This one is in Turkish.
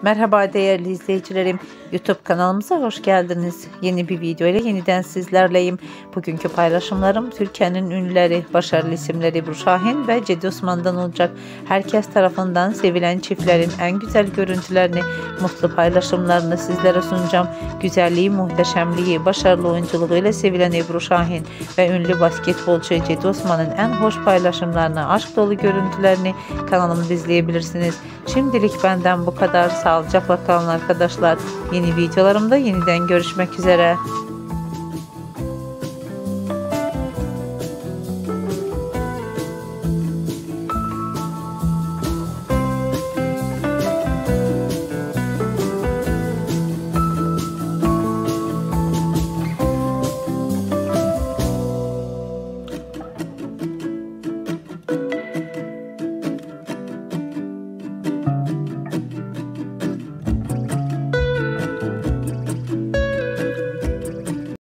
Merhaba değerli izleyicilerim. YouTube kanalımıza hoş geldiniz. Yeni bir video ile yeniden sizlerleyim. Bugünkü paylaşımlarım Türkiye'nin ünlüleri, başarılı isimleri Ebru Şahin ve Cedi Osman'dan olacak. Herkes tarafından sevilen çiftlerin en güzel görüntülerini, mutlu paylaşımlarını sizlere sunacağım. Güzelliği, muhteşemliği, başarılı oyunculuğuyla sevilen Ebru Şahin ve ünlü basketbolcu Cedi Osman'ın en hoş paylaşımlarını, aşk dolu görüntülerini kanalımda izleyebilirsiniz. Şimdilik benden bu kadar. Sağlıcakla kalın arkadaşlar. Yeni videolarımda yeniden görüşmek üzere.